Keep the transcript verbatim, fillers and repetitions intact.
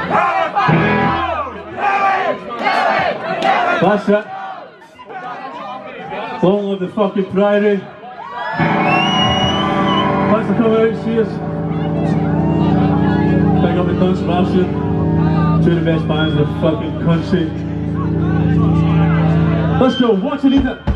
That's it. Long live the fucking Priory. Thanks for coming out to see us. Big up the Conservation. Two of the best bands in the fucking country. Let's go, what you need it?